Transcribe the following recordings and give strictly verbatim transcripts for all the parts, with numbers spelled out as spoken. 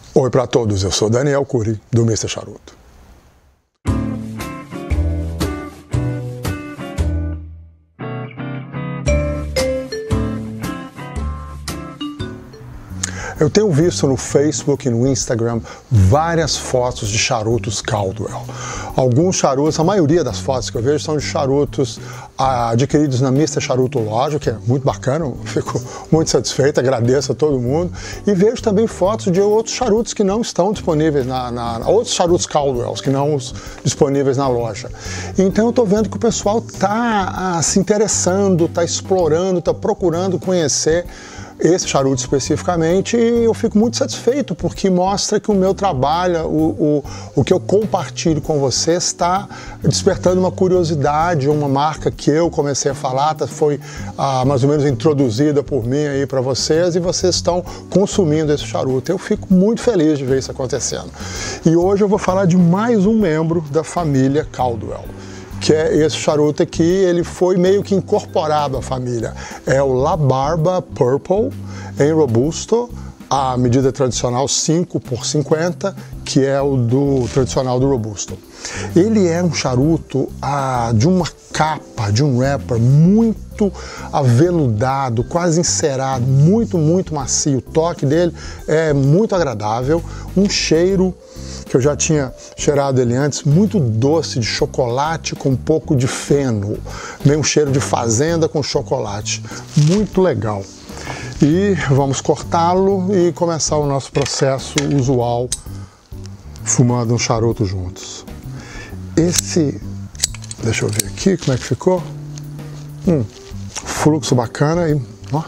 Oi para todos, eu sou Daniel Cury, do mister Charuto. Eu tenho visto no Facebook e no Instagram várias fotos de charutos Caldwell. Alguns charutos, a maioria das fotos que eu vejo são de charutos ah, adquiridos na mister Charuto Loja, que é muito bacana, eu fico muito satisfeito, agradeço a todo mundo. E vejo também fotos de outros charutos que não estão disponíveis, na, na outros charutos Caldwells que não os disponíveis na loja. Então eu estou vendo que o pessoal está ah, se interessando, está explorando, está procurando conhecer esse charuto especificamente, e eu fico muito satisfeito porque mostra que o meu trabalho, o, o, o que eu compartilho com vocês está despertando uma curiosidade, uma marca que eu comecei a falar, tá, foi ah, mais ou menos introduzida por mim aí para vocês, e vocês estão consumindo esse charuto. Eu fico muito feliz de ver isso acontecendo. E hoje eu vou falar de mais um membro da família Caldwell, que é esse charuto aqui. Ele foi meio que incorporado à família. É o La Barba Purple em Robusto, a medida tradicional cinco por cinquenta, que é o do tradicional do Robusto. Ele é um charuto ah, de uma capa, de um wrapper muito aveludado, quase encerado, muito, muito macio. O toque dele é muito agradável, um cheiro que eu já tinha cheirado ele antes, muito doce, de chocolate com um pouco de feno, meio um cheiro de fazenda com chocolate, muito legal. E vamos cortá-lo e começar o nosso processo usual, fumando um charuto juntos. Esse, deixa eu ver aqui como é que ficou, hum, fluxo bacana e ó,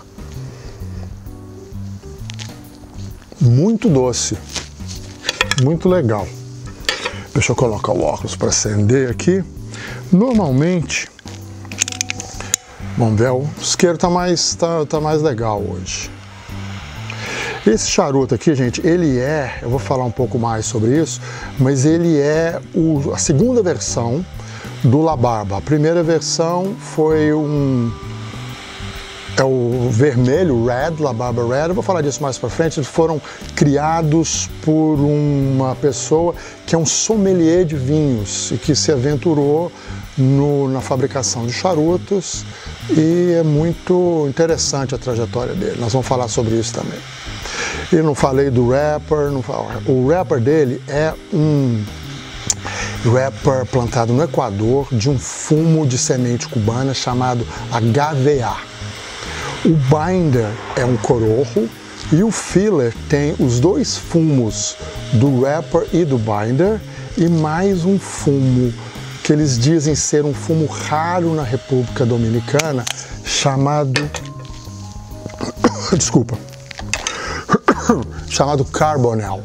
muito doce. Muito legal. Deixa eu colocar o óculos para acender aqui. Normalmente, vamos ver, o isqueiro tá mais, tá, tá mais legal hoje. Esse charuto aqui, gente, ele é, eu vou falar um pouco mais sobre isso, mas ele é o, a segunda versão do La Barba. A primeira versão foi um... é o vermelho, Red, La Barba Red. Eu vou falar disso mais para frente. Eles foram criados por uma pessoa que é um sommelier de vinhos e que se aventurou no, na fabricação de charutos, e é muito interessante a trajetória dele. Nós vamos falar sobre isso também. E não falei do wrapper, não falo, o wrapper dele é um wrapper plantado no Equador de um fumo de semente cubana chamado H V A. O binder é um corojo e o filler tem os dois fumos do wrapper e do binder, e mais um fumo que eles dizem ser um fumo raro na República Dominicana, chamado desculpa chamado Carbonel.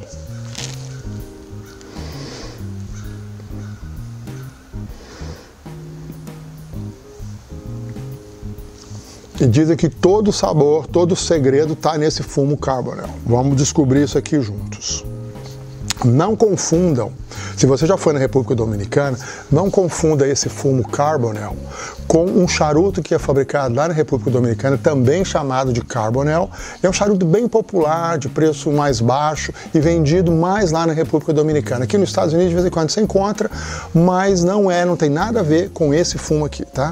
E dizem que todo o sabor, todo o segredo está nesse fumo Carbonel. Vamos descobrir isso aqui juntos. Não confundam, se você já foi na República Dominicana, não confunda esse fumo Carbonel com um charuto que é fabricado lá na República Dominicana, também chamado de Carbonel. É um charuto bem popular, de preço mais baixo e vendido mais lá na República Dominicana. Aqui nos Estados Unidos, de vez em quando, você encontra, mas não é, não tem nada a ver com esse fumo aqui, tá?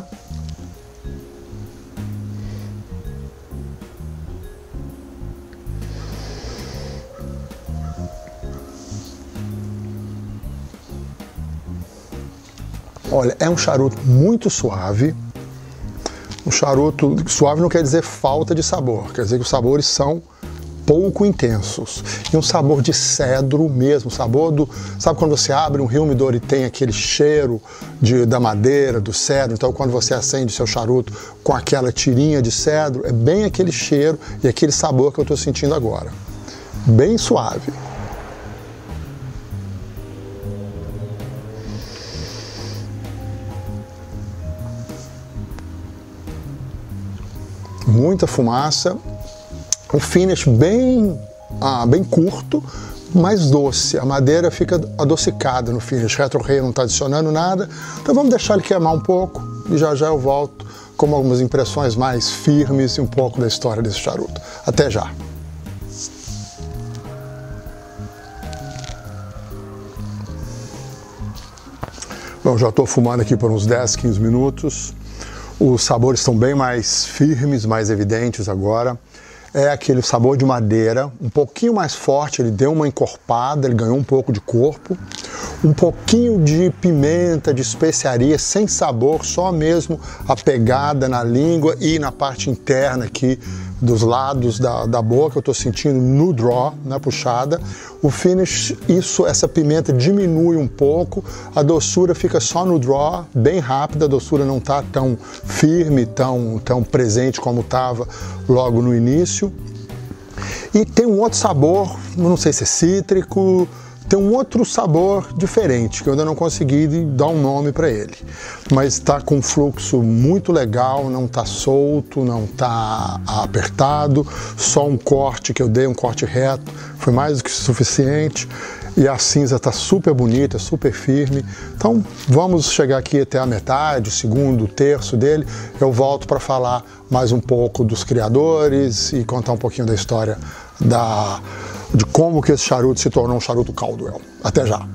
Olha, é um charuto muito suave. Um charuto suave não quer dizer falta de sabor, quer dizer que os sabores são pouco intensos. E um sabor de cedro mesmo, sabor do... Sabe quando você abre um humidor e tem aquele cheiro de, da madeira, do cedro? Então quando você acende seu charuto com aquela tirinha de cedro, é bem aquele cheiro e aquele sabor que eu estou sentindo agora. Bem suave. Muita fumaça, um finish bem, ah, bem curto, mais doce. A madeira fica adocicada no finish. Retrohair não está adicionando nada, então vamos deixar ele queimar um pouco e já já eu volto com algumas impressões mais firmes e um pouco da história desse charuto. Até já! Bom, já estou fumando aqui por uns dez, quinze minutos. Os sabores estão bem mais firmes, mais evidentes agora. É aquele sabor de madeira, um pouquinho mais forte, ele deu uma encorpada, ele ganhou um pouco de corpo. Um pouquinho de pimenta, de especiaria, sem sabor, só mesmo a pegada na língua e na parte interna aqui dos lados da, da boca, eu estou sentindo no draw, na puxada. O finish, isso, essa pimenta diminui um pouco, a doçura fica só no draw, bem rápida, a doçura não está tão firme, tão, tão presente como estava logo no início. E tem um outro sabor, não sei se é cítrico, tem um outro sabor diferente, que eu ainda não consegui dar um nome para ele. Mas está com um fluxo muito legal, não está solto, não está apertado, só um corte que eu dei, um corte reto, foi mais do que suficiente. E a cinza está super bonita, super firme. Então vamos chegar aqui até a metade, o segundo terço dele. Eu volto para falar mais um pouco dos criadores e contar um pouquinho da história da... de como que esse charuto se tornou um charuto Caldwell. Até já!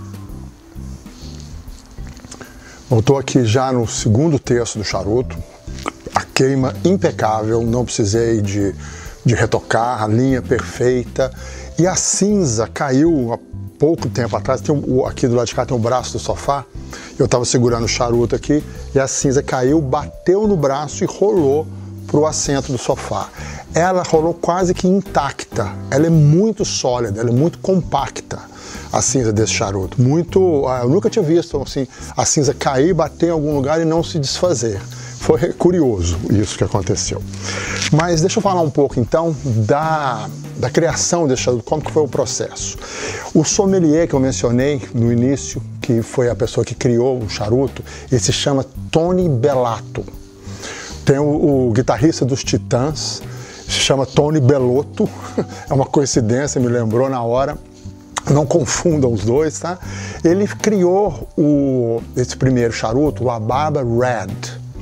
Eu estou aqui já no segundo terço do charuto, a queima impecável, não precisei de, de retocar, a linha perfeita, e a cinza caiu há pouco tempo atrás, tem um, aqui do lado de cá tem o braço do sofá, eu estava segurando o charuto aqui, e a cinza caiu, bateu no braço e rolou para o assento do sofá. Ela rolou quase que intacta, ela é muito sólida, ela é muito compacta, a cinza desse charuto. Muito, eu nunca tinha visto assim, a cinza cair, bater em algum lugar e não se desfazer. Foi curioso isso que aconteceu. Mas deixa eu falar um pouco então da, da criação desse charuto, como que foi o processo. O sommelier que eu mencionei no início, que foi a pessoa que criou o charuto, ele se chama Tony Bellotto. Tem o, o guitarrista dos Titãs, se chama Tony Bellotto, é uma coincidência, me lembrou na hora, não confundam os dois, tá? Ele criou o, esse primeiro charuto, o La Barba Red,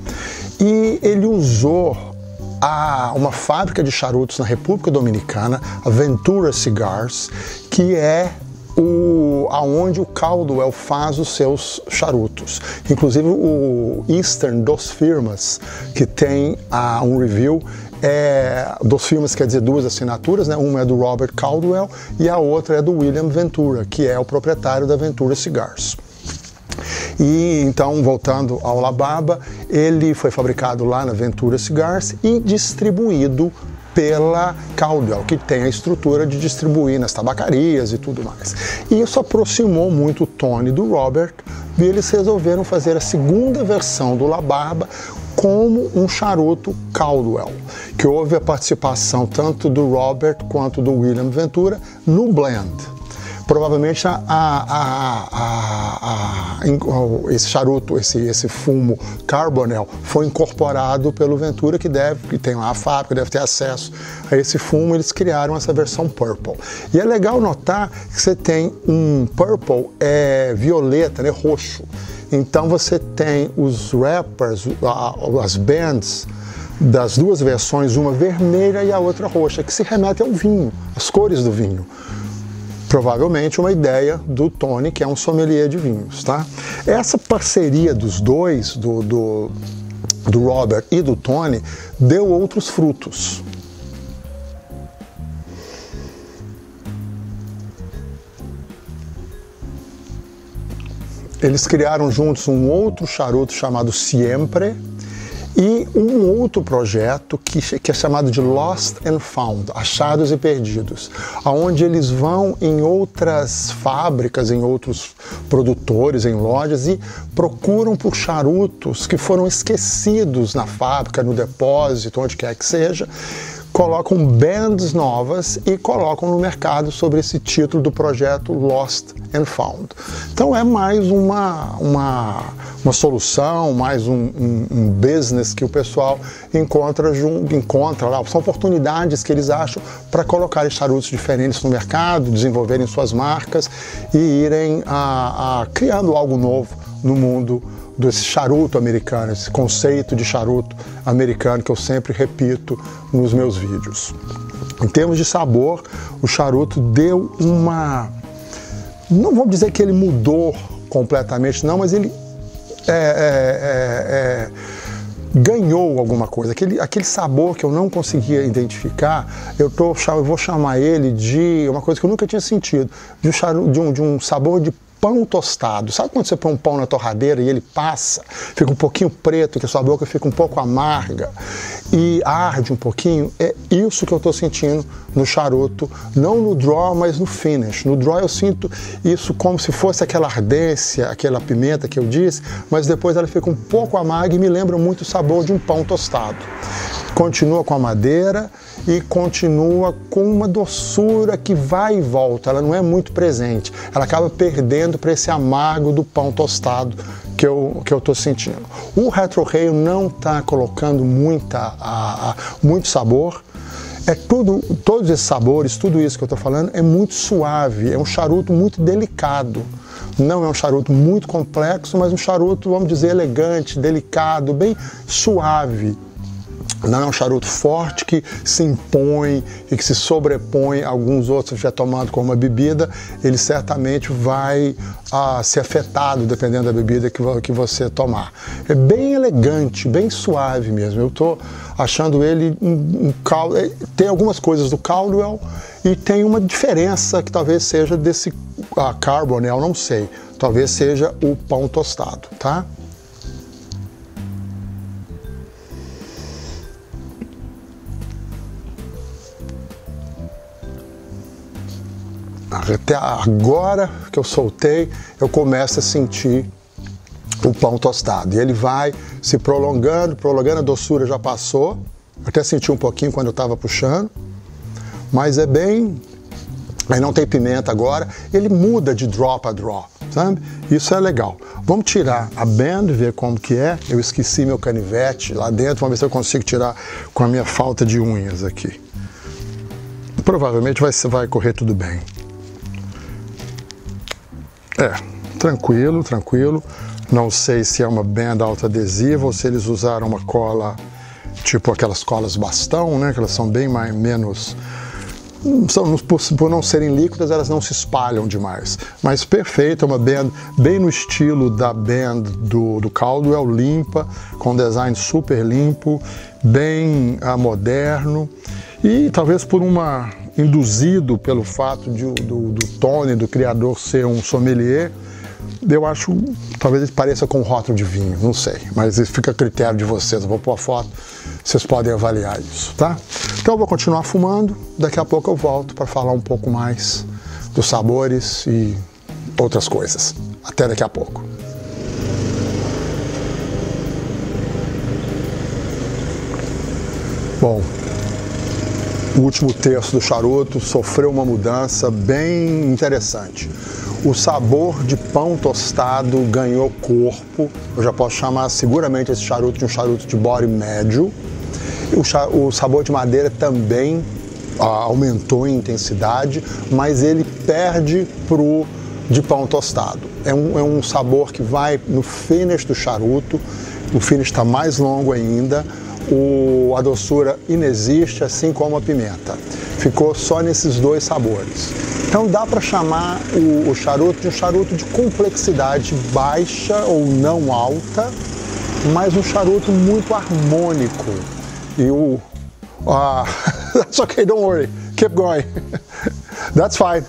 e ele usou a, uma fábrica de charutos na República Dominicana, a Ventura Cigars, que é o, aonde o Caldwell faz os seus charutos. Inclusive o Eastern dos Firmas, que tem uh, um review, é, dos Firmas quer dizer duas assinaturas, né? Uma é do Robert Caldwell e a outra é do William Ventura, que é o proprietário da Ventura Cigars. E então, voltando ao La Barba, ele foi fabricado lá na Ventura Cigars e distribuído pela Caldwell, que tem a estrutura de distribuir nas tabacarias e tudo mais. E isso aproximou muito o Tony do Robert, e eles resolveram fazer a segunda versão do La Barba como um charuto Caldwell, que houve a participação tanto do Robert quanto do William Ventura no blend. Provavelmente a, a, a, a, a, esse charuto, esse, esse fumo Carbonel foi incorporado pelo Ventura, que deve, que tem lá a fábrica, deve ter acesso a esse fumo, eles criaram essa versão Purple. E é legal notar que você tem um Purple é, violeta, né, roxo. Então você tem os wrappers, as bands das duas versões, uma vermelha e a outra roxa, que se remete ao vinho, às cores do vinho. Provavelmente uma ideia do Tony, que é um sommelier de vinhos, tá? Essa parceria dos dois, do, do, do Robert e do Tony, deu outros frutos. Eles criaram juntos um outro charuto chamado Siempre e um outro projeto que, que é chamado de Lost and Found, Achados e Perdidos, onde eles vão em outras fábricas, em outros produtores, em lojas e procuram por charutos que foram esquecidos na fábrica, no depósito, onde quer que seja, colocam bands novas e colocam no mercado sobre esse título do projeto Lost and Found. Então é mais uma, uma, uma solução, mais um, um, um business que o pessoal encontra, encontra lá. São oportunidades que eles acham para colocarem charutos diferentes no mercado, desenvolverem suas marcas e irem a, a, criando algo novo no mundo desse charuto americano, esse conceito de charuto americano que eu sempre repito nos meus vídeos. Em termos de sabor, o charuto deu uma... Não vamos dizer que ele mudou completamente, não, mas ele é, é, é, ganhou alguma coisa. Aquele, aquele sabor que eu não conseguia identificar, eu, tô, eu vou chamar ele de uma coisa que eu nunca tinha sentido, de um, charu, de um, de um sabor de pão tostado. Sabe quando você põe um pão na torradeira e ele passa, fica um pouquinho preto, que a sua boca fica um pouco amarga e arde um pouquinho? É isso que eu estou sentindo no charuto, não no draw, mas no finish. No draw eu sinto isso como se fosse aquela ardência, aquela pimenta que eu disse, mas depois ela fica um pouco amarga e me lembra muito o sabor de um pão tostado. Continua com a madeira e continua com uma doçura que vai e volta, ela não é muito presente, ela acaba perdendo para esse amargo do pão tostado que eu que eu estou sentindo. O retrorail não está colocando muita, a, a, muito sabor, é tudo, todos esses sabores, tudo isso que eu estou falando é muito suave, é um charuto muito delicado. Não é um charuto muito complexo, mas um charuto, vamos dizer, elegante, delicado, bem suave. Não é um charuto forte que se impõe e que se sobrepõe a alguns outros já tomados como uma bebida, ele certamente vai ah, ser afetado dependendo da bebida que, que você tomar. É bem elegante, bem suave mesmo. Eu estou achando ele um, um Caldwell, tem algumas coisas do Caldwell e tem uma diferença que talvez seja desse ah, Carbonell, não sei. Talvez seja o pão tostado, tá? Até agora que eu soltei, eu começo a sentir o pão tostado. E ele vai se prolongando, prolongando, a doçura já passou. Até senti um pouquinho quando eu estava puxando. Mas é bem... Aí não tem pimenta agora. Ele muda de draw para draw, sabe? Isso é legal. Vamos tirar a band, ver como que é. Eu esqueci meu canivete lá dentro. Vamos ver se eu consigo tirar com a minha falta de unhas aqui. Provavelmente vai, vai correr tudo bem. É, tranquilo, tranquilo. Não sei se é uma banda autoadesiva ou se eles usaram uma cola, tipo aquelas colas bastão, né? Que elas são bem mais, menos... São, por, por não serem líquidas, elas não se espalham demais. Mas perfeito, é uma band bem no estilo da band do, do Caldwell, limpa, com design super limpo, bem ah, moderno. E talvez por uma... induzido pelo fato de, do, do Tony, do criador, ser um sommelier, eu acho, talvez ele pareça com um rótulo de vinho, não sei, mas isso fica a critério de vocês, eu vou pôr a foto, vocês podem avaliar isso, tá? Então eu vou continuar fumando, daqui a pouco eu volto para falar um pouco mais dos sabores e outras coisas. Até daqui a pouco. Bom, o último terço do charuto sofreu uma mudança bem interessante. O sabor de pão tostado ganhou corpo. Eu já posso chamar seguramente esse charuto de um charuto de body médio. O, o sabor de madeira também ah, aumentou em intensidade, mas ele perde pro de pão tostado. É um, é um sabor que vai no finish do charuto. O finish está mais longo ainda. O, a doçura inexiste, assim como a pimenta. Ficou só nesses dois sabores. Então dá para chamar o, o charuto de um charuto de complexidade baixa ou não alta, mas um charuto muito harmônico. E o... Uh, that's okay, don't worry. Keep going. That's fine.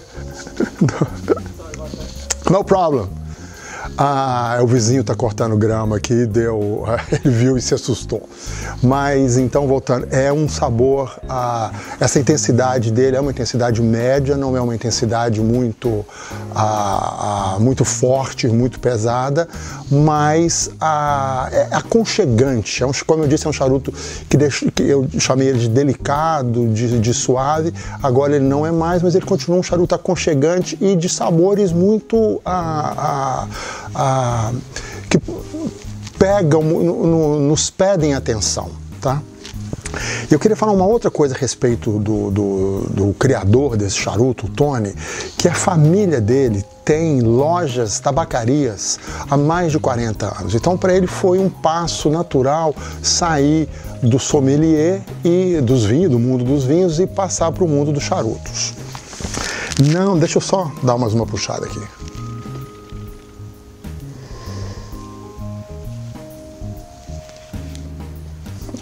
No problem. Ah, o vizinho está cortando grama aqui, deu, ele viu e se assustou. Mas então, voltando, é um sabor, ah, essa intensidade dele é uma intensidade média, não é uma intensidade muito, ah, ah, muito forte, muito pesada, mas ah, é aconchegante. É um, como eu disse, é um charuto que, deixa, que eu chamei ele de delicado, de, de suave, agora ele não é mais, mas ele continua um charuto aconchegante e de sabores muito... Ah, ah, Ah, que pegam, no, no, nos pedem atenção, tá? Eu queria falar uma outra coisa a respeito do, do, do criador desse charuto, o Tony, que a família dele tem lojas, tabacarias há mais de quarenta anos. Então, para ele foi um passo natural sair do sommelier e dos vinhos, do mundo dos vinhos, e passar para o mundo dos charutos. Não, deixa eu só dar mais uma puxada aqui.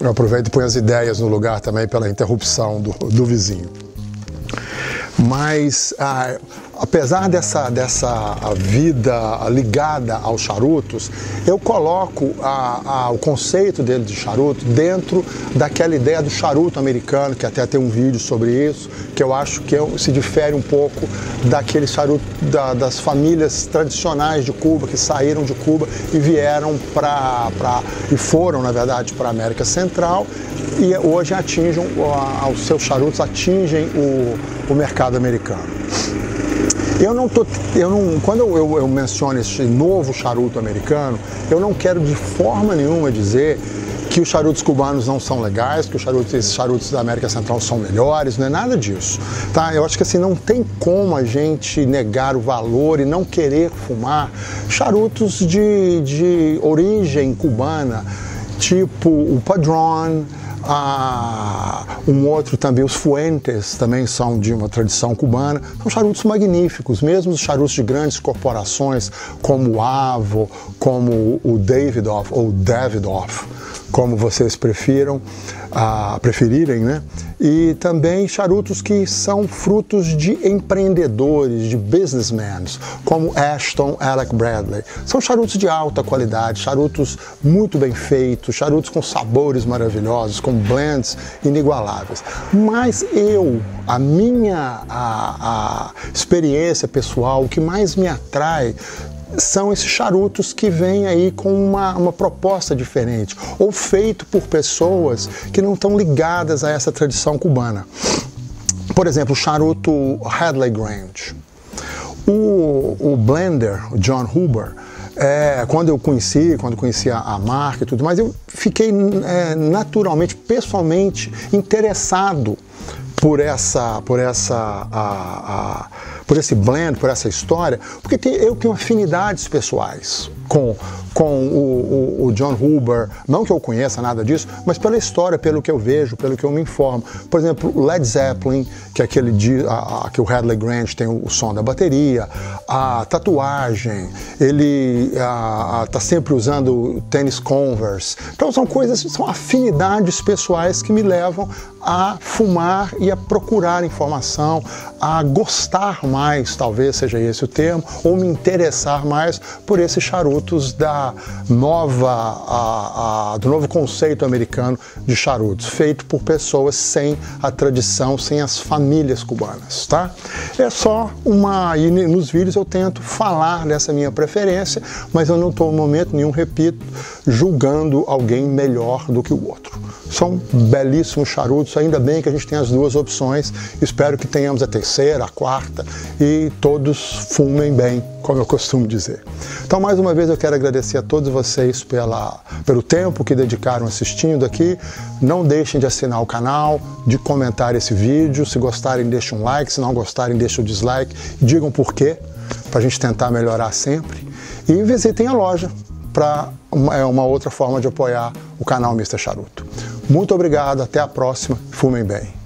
Eu aproveito e ponho as ideias no lugar também pela interrupção do, do vizinho. Mas, ah, apesar dessa, dessa vida ligada aos charutos, eu coloco a, a, o conceito dele de charuto dentro daquela ideia do charuto americano, que até tem um vídeo sobre isso, que eu acho que eu, se difere um pouco daquele charuto da, das famílias tradicionais de Cuba, que saíram de Cuba e vieram para, e foram, na verdade, para a América Central, e hoje atingem, os seus charutos atingem o, o mercado americano. Eu não tô, eu não, quando eu, eu, eu menciono esse novo charuto americano, eu não quero de forma nenhuma dizer que os charutos cubanos não são legais, que os charutos, esses charutos da América Central são melhores, não é nada disso, tá? Eu acho que assim, não tem como a gente negar o valor e não querer fumar charutos de, de origem cubana, tipo o Padrón, Ah, um outro também, os Fuentes, também são de uma tradição cubana. São charutos magníficos, mesmo os charutos de grandes corporações como o Avo, como o Davidoff ou Davidoff, como vocês prefiram, ah, preferirem, né? E também charutos que são frutos de empreendedores, de businessmen, como Ashton, Alec Bradley. São charutos de alta qualidade, charutos muito bem feitos, charutos com sabores maravilhosos, com blends inigualáveis. Mas eu, a minha a, a experiência pessoal, o que mais me atrai são esses charutos que vêm aí com uma, uma proposta diferente, ou feito por pessoas que não estão ligadas a essa tradição cubana. Por exemplo, o charuto Hadley Grange. O, o blender, o John Huber, é, quando eu conheci, quando conheci a, a marca e tudo mais, eu fiquei é, naturalmente, pessoalmente interessado por essa, por essa, a, a, por esse blend, por essa história, porque tem, eu tenho afinidades pessoais com, com o, o, o John Huber, não que eu conheça nada disso, mas pela história, pelo que eu vejo, pelo que eu me informo. Por exemplo, o Led Zeppelin, que é aquele a, a, que o Hadley Grange tem o, o som da bateria, a tatuagem, ele está sempre usando tênis Converse. Então são coisas, são afinidades pessoais que me levam a fumar e a procurar informação, a gostar mais, talvez seja esse o termo, ou me interessar mais por esses charutos da nova, a, a, do novo conceito americano de charutos, feito por pessoas sem a tradição, sem as famílias cubanas, tá? É só uma... E nos vídeos eu tento falar dessa minha preferência, mas eu não estou, no momento nenhum, repito, julgando alguém melhor do que o outro. São belíssimos charutos, ainda bem que a gente tem as duas opções, espero que tenhamos a terceira, a quarta e todos fumem bem, como eu costumo dizer. Então, mais uma vez, eu quero agradecer a todos vocês pela, pelo tempo que dedicaram assistindo aqui. Não deixem de assinar o canal, de comentar esse vídeo. Se gostarem, deixem um like, se não gostarem, deixem o dislike. Digam por quê, para a gente tentar melhorar sempre. E visitem a loja, para uma, é uma outra forma de apoiar o canal mister Charuto. Muito obrigado, até a próxima, fumem bem.